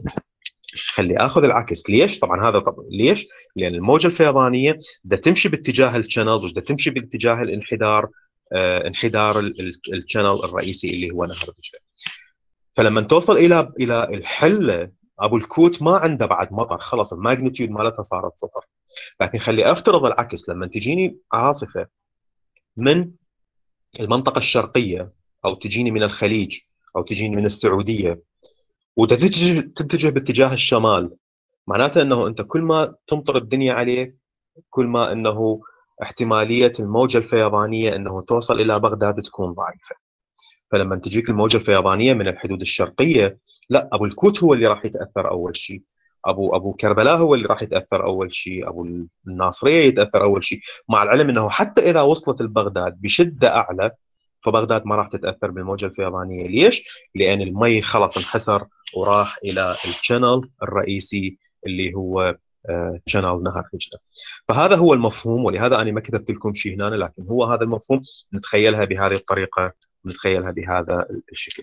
خلي اخذ العكس. ليش؟ طبعا هذا طبعا ليش؟ لان الموجه الفيضانيه بدها تمشي باتجاه الشانل، بدها تمشي باتجاه الانحدار، آه انحدار الشانل الرئيسي اللي هو نهر دجله. فلما توصل الى الى الحله، ابو الكوت ما عنده بعد مطر، خلاص الماجنتيود مالتها صارت صفر. لكن خلي افترض العكس، لما تجيني عاصفه من المنطقه الشرقيه او تجيني من الخليج او تجيني من السعوديه وتتجه تتجه باتجاه الشمال، معناته انه انت كل ما تمطر الدنيا عليك كل ما انه احتماليه الموجه الفيضانيه انه توصل الى بغداد تكون ضعيفه. فلما تجيك الموجه الفيضانيه من الحدود الشرقيه، لا ابو الكوت هو اللي راح يتاثر اول شيء، ابو ابو كربلاء هو اللي راح يتاثر اول شيء، ابو الناصريه يتاثر اول شيء، مع العلم انه حتى اذا وصلت لبغداد بشده اعلى فبغداد ما راح تتاثر بالموجه الفيضانيه. ليش؟ لان المي خلص انحسر وراح الى الشانل الرئيسي اللي هو شانل نهر دجله. فهذا هو المفهوم، ولهذا انا ما كتبت لكم شيء هنا، لكن هو هذا المفهوم نتخيلها بهذه الطريقه ونتخيلها بهذا الشكل.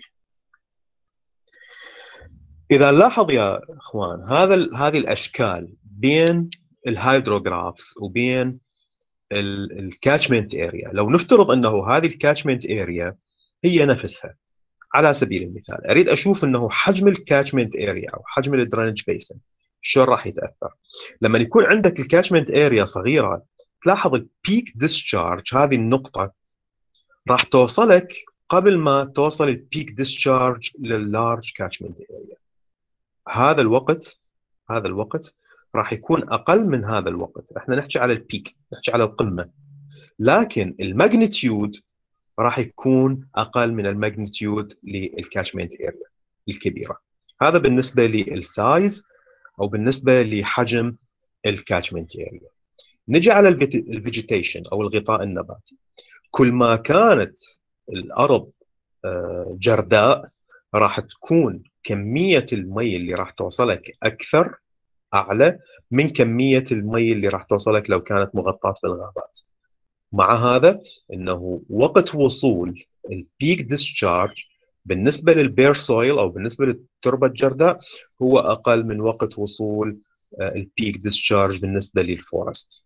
اذا نلاحظ يا اخوان هذا هذه الاشكال بين الهيدروغرافز وبين الكاتشمنت اريا، لو نفترض انه هذه الكاتشمنت اريا هي نفسها، على سبيل المثال اريد اشوف انه حجم الكاتشمنت اريا او حجم الدرينج بيسن شلون راح يتاثر. لما يكون عندك الكاتشمنت اريا صغيره تلاحظ البيك ديسشارج، هذه النقطه راح توصلك قبل ما توصل البيك ديسشارج لللارج كاتشمنت اريا. هذا الوقت هذا الوقت راح يكون اقل من هذا الوقت. احنا نحكي على البيك، نحكي على القمه، لكن الماجنتيود راح يكون اقل من الماجنتيود للكاتشمنت اريا الكبيره. هذا بالنسبه للسايز او بالنسبه لحجم الكاتشمنت اريا. نجي على الفيجيتيشن او الغطاء النباتي. كل ما كانت الارض جرداء راح تكون كميه المي اللي راح توصلك اكثر، اعلى من كميه المي اللي راح توصلك لو كانت مغطاه بالغابات. مع هذا انه وقت وصول البيك ديسشارج بالنسبه للبير سويل او بالنسبه للتربه الجرداء هو اقل من وقت وصول البيك ديسشارج بالنسبه للفورست.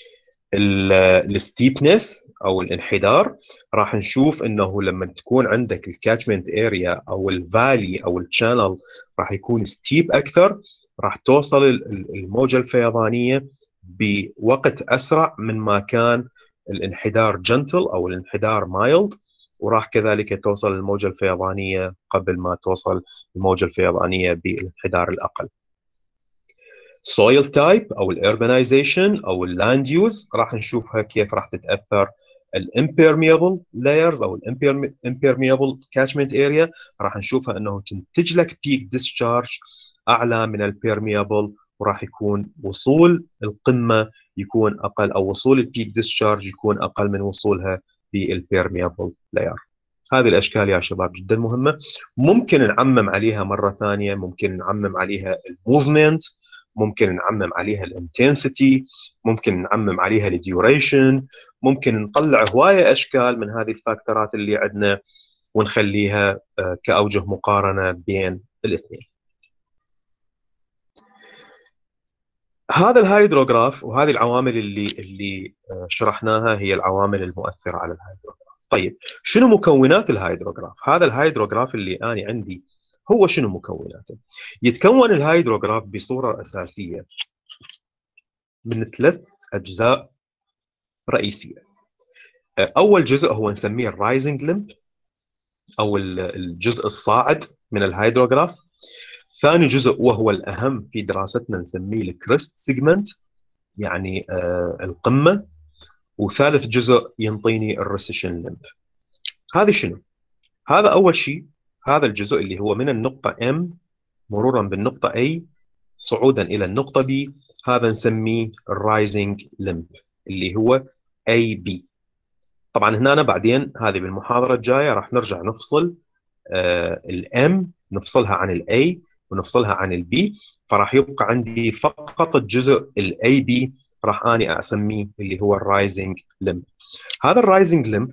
الستيبنس او الانحدار راح نشوف انه لما تكون عندك الكاتشمنت اريا او الفالي او الشانل راح يكون ستيب اكثر، راح توصل الموجه الفيضانيه بوقت اسرع من ما كان الانحدار جنتل او الانحدار مايلد، وراح كذلك توصل الموجه الفيضانيه قبل ما توصل الموجه الفيضانيه بالانحدار الاقل. سويل تايب او الاربنايزيشن او اللاند يوز راح نشوفها كيف راح تتاثر. الامبيرميبل لايرز او الامبيرميبل كاتشمنت اريا راح نشوفها انه تنتج لك بيك ديسشارج اعلى من البيرميبل، وراح يكون وصول القمه يكون اقل، او وصول البيك ديسشارج يكون اقل من وصولها بالبيرميبل لاير. هذه الاشكال يا شباب جدا مهمه. ممكن نعمم عليها مره ثانيه، ممكن نعمم عليها الموفمنت، ممكن نعمم عليها الانتنسيتي، ممكن نعمم عليها الديوريشن، ممكن نطلع هوايه اشكال من هذه الفاكتورات اللي عندنا ونخليها كاوجه مقارنه بين الاثنين. هذا الهيدروغراف وهذه العوامل اللي اللي شرحناها هي العوامل المؤثره على الهيدروغراف. طيب شنو مكونات الهيدروغراف؟ هذا الهيدروغراف اللي انا عندي هو شنو مكوناته؟ يتكون الهيدروغراف بصوره اساسيه من ثلاث اجزاء رئيسيه. اول جزء هو نسميه الرايزنج لمب او الجزء الصاعد من الهيدروغراف. ثاني جزء وهو الاهم في دراستنا نسميه الكريست سيجمنت، يعني آه القمه. وثالث جزء ينطيني الريسيشن لمب. هذه شنو؟ هذا اول شيء هذا الجزء اللي هو من النقطه M مرورا بالنقطه A صعودا الى النقطه B، هذا نسميه الرايزنج لمب اللي هو إيه بي. طبعا هنا بعدين هذه بالمحاضره الجايه راح نرجع نفصل آه الام، نفصلها عن الاي ونفصلها عن البي، فراح يبقى عندي فقط الجزء الاي بي راح اني اسميه اللي هو الرايزنج لمب. هذا الرايزنج لمب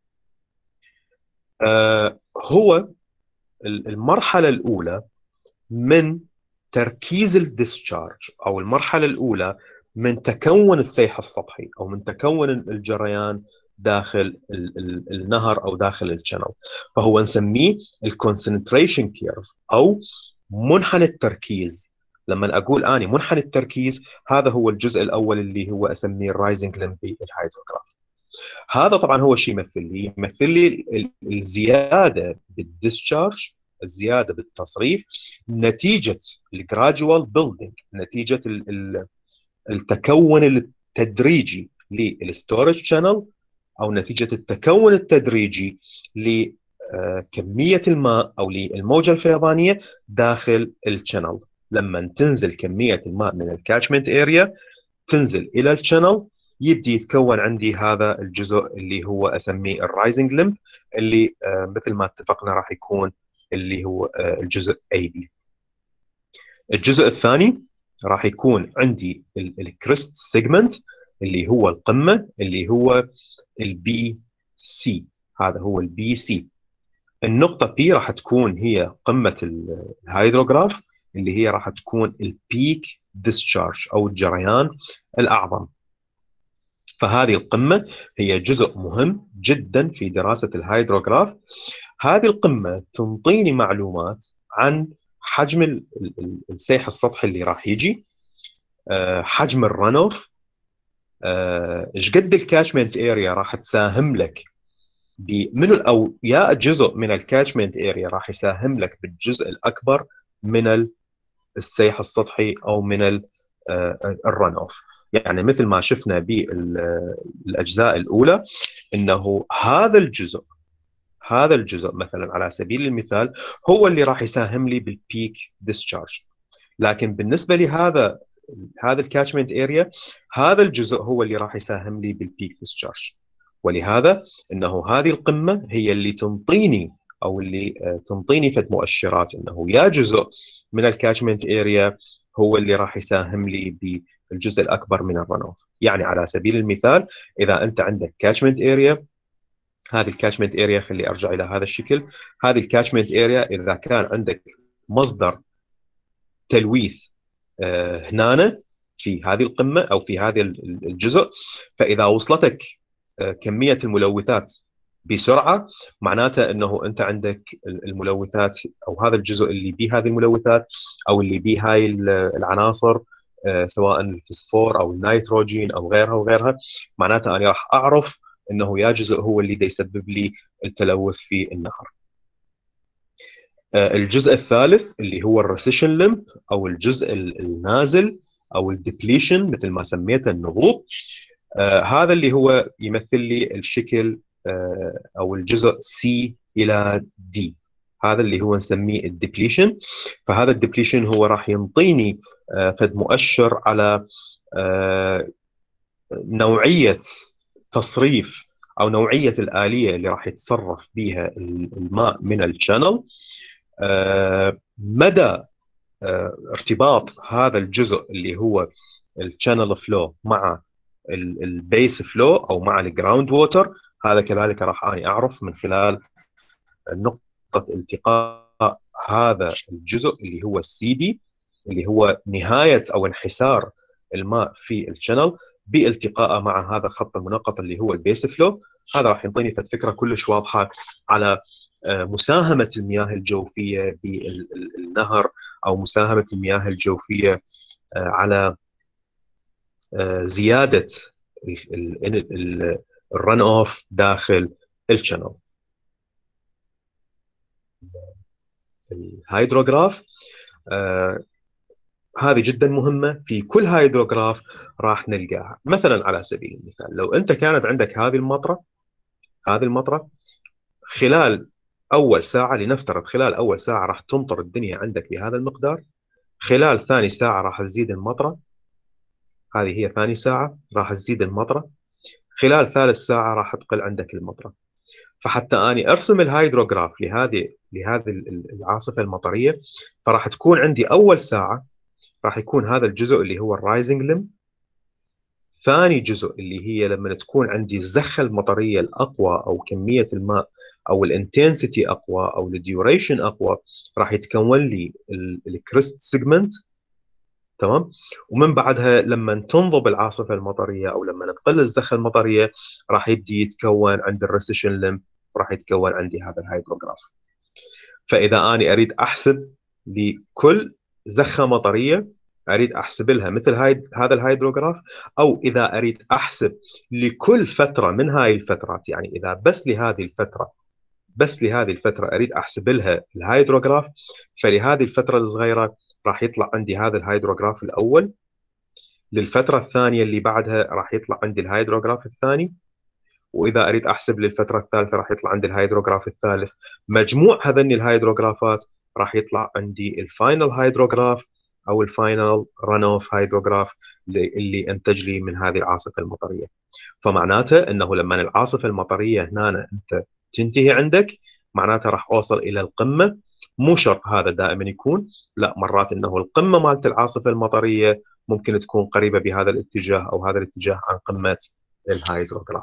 آه هو المرحله الاولى من تركيز الديسشارج، او المرحله الاولى من تكون السيح السطحي او من تكون الجريان داخل النهر او داخل الشانل. فهو نسميه الكونسنتريشن كيرف او منحنى التركيز. لما اقول اني منحنى التركيز هذا هو الجزء الاول اللي هو اسميه الرايزنج لمب الهيدروغراف. هذا طبعا هو شيء يمثل لي يمثل لي الزياده بالديسشارج، الزياده بالتصريف نتيجه الجراديوال بيلدينج، نتيجه التكون التدريجي للستورج شانل، او نتيجه التكون التدريجي لكميه الماء او للموجه الفيضانيه داخل الشانل. لما تنزل كميه الماء من الكاتشمنت اريا تنزل الى الشانل، يبدي يتكون عندي هذا الجزء اللي هو اسميه الرايزنج لمب، اللي مثل ما اتفقنا راح يكون اللي هو الجزء اي بي. الجزء الثاني راح يكون عندي الكريست سيجمنت اللي هو القمه، اللي هو البي سي. هذا هو البي سي. النقطه بي راح تكون هي قمه الهيدروغراف، اللي هي راح تكون البيك ديسشارج او الجريان الاعظم. فهذه القمه هي جزء مهم جدا في دراسه الهيدروغراف. هذه القمه تنطيني معلومات عن حجم السيح السطحي اللي راح يجي، حجم الرن اوف، ايش قد الكاتشمنت اريا راح تساهم لك من او يا جزء من الكاتشمنت اريا راح يساهم لك بالجزء الاكبر من السيح السطحي او من الرن اوف. يعني مثل ما شفنا بالاجزاء الاولى انه هذا الجزء هذا الجزء مثلا على سبيل المثال هو اللي راح يساهم لي بالبيك ديسشارج، لكن بالنسبه لهذا هذا الكاتشمنت اريا هذا الجزء هو اللي راح يساهم لي بالبيك ديسشارج. ولهذا انه هذه القمه هي اللي تنطيني او اللي تنطيني فد مؤشرات انه يا جزء من الكاتشمنت اريا هو اللي راح يساهم لي بالجزء الاكبر من الرن اوف. يعني على سبيل المثال اذا انت عندك كاتشمنت اريا، هذه الكاتشمنت اريا خلي ارجع الى هذا الشكل، هذه الكاتشمنت اريا اذا كان عندك مصدر تلويث هنا في هذه القمه او في هذا الجزء، فاذا وصلتك كميه الملوثات بسرعه معناته انه انت عندك الملوثات او هذا الجزء اللي به هذه الملوثات او اللي به هاي العناصر سواء الفسفور او النيتروجين او غيرها وغيرها، معناته انا راح اعرف انه يا جزء هو اللي يسبب لي التلوث في النهر. الجزء الثالث اللي هو الريسيشن لمب او الجزء النازل او الديبليشن مثل ما سميته النهوض. آه هذا اللي هو يمثل لي الشكل آه او الجزء سي الى دي، هذا اللي هو نسميه الديبليشن. فهذا الديبليشن هو راح ينطيني آه فد مؤشر على آه نوعيه تصريف او نوعيه الاليه اللي راح يتصرف بها الماء من الشانل، آه مدى آه ارتباط هذا الجزء اللي هو الشانل فلو مع البيس فلو او مع الجراوند ووتر. هذا كذلك راح اني اعرف من خلال نقطه التقاء هذا الجزء اللي هو السي دي اللي هو نهايه او انحسار الماء في الشانل بالتقاءه مع هذا الخط المنقط اللي هو البيس فلو. هذا راح يعطيني فكره كلش واضحه على مساهمه المياه الجوفيه بالنهر او مساهمه المياه الجوفيه على زياده الرن اوف داخل الشانل. الهيدروغراف آه هذه جدا مهمه، في كل هيدروغراف راح نلقاها. مثلا على سبيل المثال لو انت كانت عندك هذه المطره هذه المطره خلال اول ساعه، لنفترض خلال اول ساعه راح تمطر الدنيا عندك بهذا المقدار، خلال ثاني ساعه راح تزيد المطره، هذه هي ثاني ساعه راح تزيد المطره، خلال ثالث ساعه راح تقل عندك المطره. فحتى اني ارسم الهيدروغراف لهذه لهذه العاصفه المطريه، فراح تكون عندي اول ساعه راح يكون هذا الجزء اللي هو الرايزنج لم، ثاني جزء اللي هي لما تكون عندي الزخه المطريه الاقوى او كميه الماء او الانتنسيتي اقوى او الديوريشن اقوى، راح يتكون لي الكريست سيجمنت. تمام. ومن بعدها لما تنضب العاصفه المطريه او لما تقل الزخه المطريه راح يبدي يتكون عند الريسيشن لم، راح يتكون عندي هذا الهيدروغراف. فاذا اني اريد احسب لكل زخه مطريه اريد احسب لها مثل هاي هذا الهيدروغراف، او اذا اريد احسب لكل فتره من هاي الفترات، يعني اذا بس لهذه الفتره بس لهذه الفتره اريد احسب لها الهيدروغراف، فلهذه الفتره الصغيره راح يطلع عندي هذا الهيدروغراف الاول، للفتره الثانيه اللي بعدها راح يطلع عندي الهيدروغراف الثاني، واذا اريد احسب للفتره الثالثه راح يطلع عندي الهيدروغراف الثالث. مجموع هذني الهيدروغرافات راح يطلع عندي الفاينل هيدروغراف او الفاينل رن اوف هيدروجراف اللي انتج لي من هذه العاصفه المطريه. فمعناته انه لما العاصفه المطريه هنا انت تنتهي عندك، معناته راح اوصل الى القمه. مو شرط هذا دائما يكون، لا، مرات انه القمه مالت العاصفه المطريه ممكن تكون قريبه بهذا الاتجاه او هذا الاتجاه عن قمه الهيدروغراف.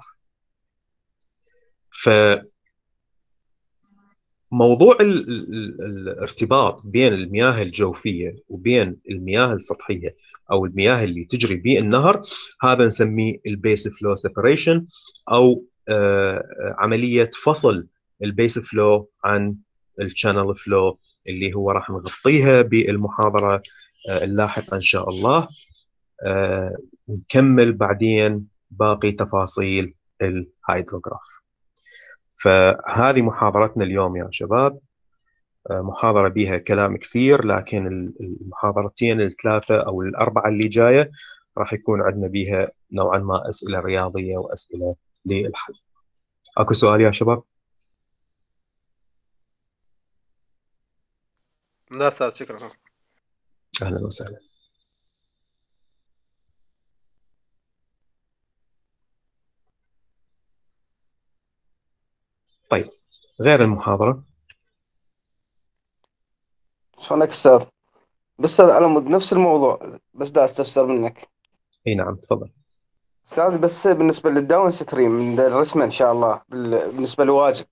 فموضوع ال ال الارتباط بين المياه الجوفيه وبين المياه السطحيه او المياه اللي تجري بالنهر، هذا نسميه البيس فلو سيبريشن، او آه عمليه فصل البيس فلو عن الشانل فلو، اللي هو راح نغطيها بالمحاضره آه اللاحقه ان شاء الله. آه نكمل بعدين باقي تفاصيل الهيدروغراف. فهذه محاضرتنا اليوم يا شباب، آه محاضرة بها كلام كثير، لكن المحاضرتين الثلاثة أو الأربعة اللي جاية راح يكون عندنا بها نوعا ما أسئلة رياضية وأسئلة للحل. أكو سؤال يا شباب؟ لا أستاذ، شكرا. أهلا وسهلا. طيب، غير المحاضرة شلونك استاذ؟ بس على مود نفس الموضوع، بس دا استفسر منك. اي نعم، تفضل. استاذ بس بالنسبه للداون ستريم من الرسمه ان شاء الله بال- بالنسبه لواجب.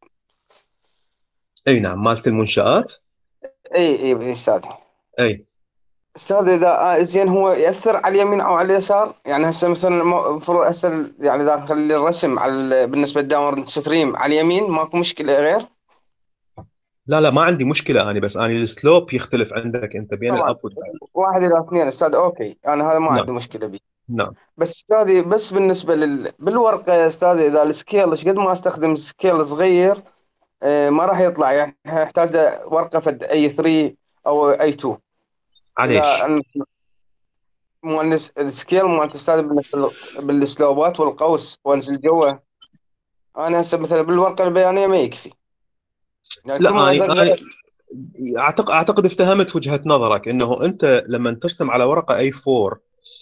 اي نعم، مالت المنشآت. اي اي إي استاذ. اي استاذ اذا آه، زين هو ياثر على اليمين او على اليسار؟ يعني هسه مثلا المفروض هسه يعني اذا نخلي الرسم على ال- بالنسبه للداون ستريم على اليمين ماكو مشكله غير؟ لا لا، ما عندي مشكلة أنا، بس أنا السلوب يختلف عندك أنت بين طبعا. الأب والداون. واحد الى اثنين استاذ، اوكي انا هذا ما نعم عندي مشكله به. نعم. بس استاذي بس بالنسبه لل... بالورقه يا استاذ، اذا السكيل ايش قد ما استخدم سكيل صغير آه، ما راح يطلع، يعني يحتاج ورقه فد اي ثلاثة او اي اثنين. اذا عليش؟ أن- مو الس- السكيل مو استاذ بالنسبه لل- بالسلوبات والقوس وانزل جوه. انا هسه مثلا بالورقه البيانيه ما يكفي، يعني كل لا، ما أنا اصغر. أنا أعتقد أعتقد افتهمت وجهة نظرك، إنه أنت لما ترسم على ورقة إيه فور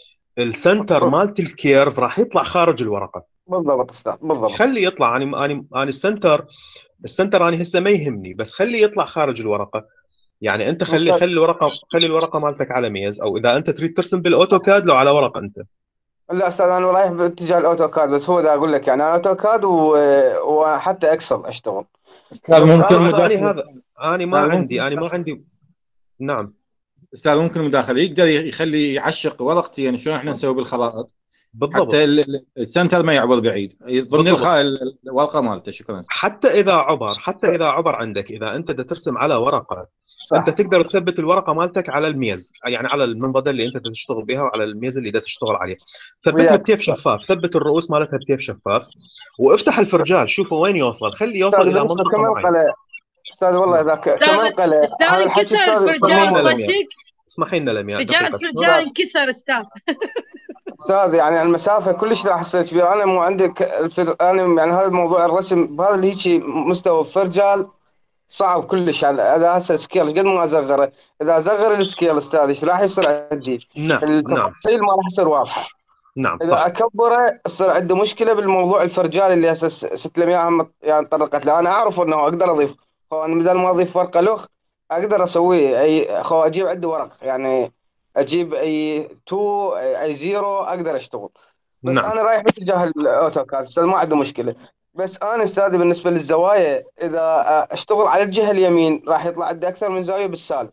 السنتر مالت الكيرف راح يطلع خارج الورقة. بالضبط استاذ، بالضبط. خلي يطلع. أنا أنا أنا السنتر السنتر أنا هسه ما يهمني، بس خلي يطلع خارج الورقة. يعني أنت خلي مستاذ خلي الورقة خلي الورقة مالتك على ميز، أو إذا أنت تريد ترسم بالأوتوكاد لو على ورقة أنت. لا استاذ انا رايح باتجاه الاوتوكاد، بس هو ده اقول لك يعني انا اوتوكاد و... وحتى اكسل اشتغل. استاذ بس ممكن انا هذا أنا مداخله. هذا أنا ما استاذ عندي ممكن أنا ما عندي. نعم، استاذ ممكن مداخله، يقدر يخلي يعشق ورقتين يعني شلون احنا نسوي بالخرائط، حتى بالضبط ال- ال- السنتر ما يعبر بعيد، ضمن الخ... بالضبط. الورقه مالته. شكرا استاذ. حتى اذا عبر حتى اذا عبر عندك، اذا انت بدك ترسم على ورقه، انت صح. تقدر تثبت الورقه مالتك على الميز، يعني على المنضده اللي انت بدك تشتغل بها وعلى الميز اللي بدك تشتغل عليه. ثبتها وياك بتيف استاذ. شفاف، ثبت الرؤوس مالتها بتيف شفاف، وافتح الفرجال شوفه وين يوصل، خليه يوصل استاذ الى بالنسبه منطقه كمان معينه. قلق استاذ، والله نعم. اذا ك- استاذ كمان قلق استاذ هذا الحكي انكسر استاذ اسمحي الفرجال لنا صممه. لمياء، صدق. اسمحي لنا لمياء فجال دقيقه. الفرجال استاذ انكسر استاذ. استاذ يعني المسافه كلش راح تصير كبيره، انا مو عندي ك- الفر... انا يعني هذا الموضوع الرسم بهذا اللي هيجي مستوى الفرجال صعب كلش. يعني اذا هسه سكيل قد ما اصغره، اذا اصغر السكيل استاذ ايش راح يصير عندي؟ نعم نعم التفاصيل ما راح تصير واضحه. نعم اذا صح. اكبره يصير عندي مشكله بالموضوع الفرجال اللي هسه ست لم اياها يعني طرقت له. انا اعرف انه اقدر اضيف، خو انا بدل ما اضيف ورقه لوح اقدر اسويه، اي خو اجيب عندي ورق يعني، اجيب اي اتنين اي صفر اقدر اشتغل. بس نعم. انا رايح باتجاه الاوتوكاد استاذ، ما عندي مشكله. بس انا استاذي بالنسبه للزوايا اذا اشتغل على الجهه اليمين راح يطلع عندي اكثر من زاويه بالسالب.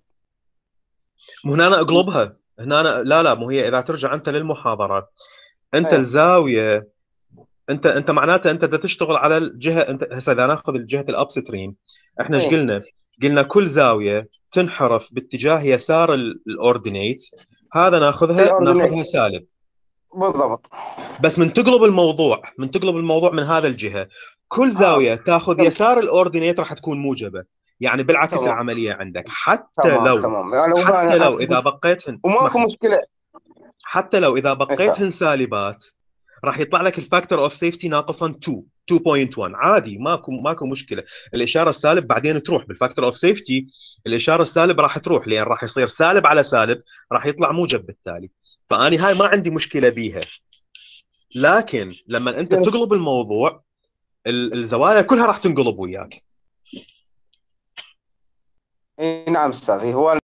مو هنا أنا اقلبها هنا أنا... لا لا، مو هي اذا ترجع انت للمحاضره، انت ايه الزاويه، انت انت معناته انت بدك تشتغل على الجهه. انت هسه اذا ناخذ جهه الاب ستريم، احنا ايش ايه قلنا؟ قلنا كل زاويه تنحرف باتجاه يسار ال- الاوردينيت، هذا ناخذها الاوردينيت ناخذها سالب. بالضبط. بس من تقلب الموضوع من تقلب الموضوع من هذا الجهه، كل اه زاويه تاخذ فهمت. يسار الاوردينيت راح تكون موجبه. يعني بالعكس تمام العمليه عندك، حتى تمام لو تمام يعني حتى وهنا لو اذا بقيتهن، اسمح وماكو لي، مشكله. حتى لو اذا إيه، بقيتهن سالبات راح يطلع لك الفاكتور اوف سيفتي ناقصا اثنين. اثنين نقطة واحد عادي، ماكو ماكو مشكله. الاشاره السالب بعدين تروح بالفاكتور اوف سيفتي، الاشاره السالب راح تروح لان راح يصير سالب على سالب، راح يطلع موجب بالتالي. فاني هاي ما عندي مشكله بيها. لكن لما انت تقلب الموضوع الزوايا كلها راح تنقلب وياك. اي نعم استاذ، هو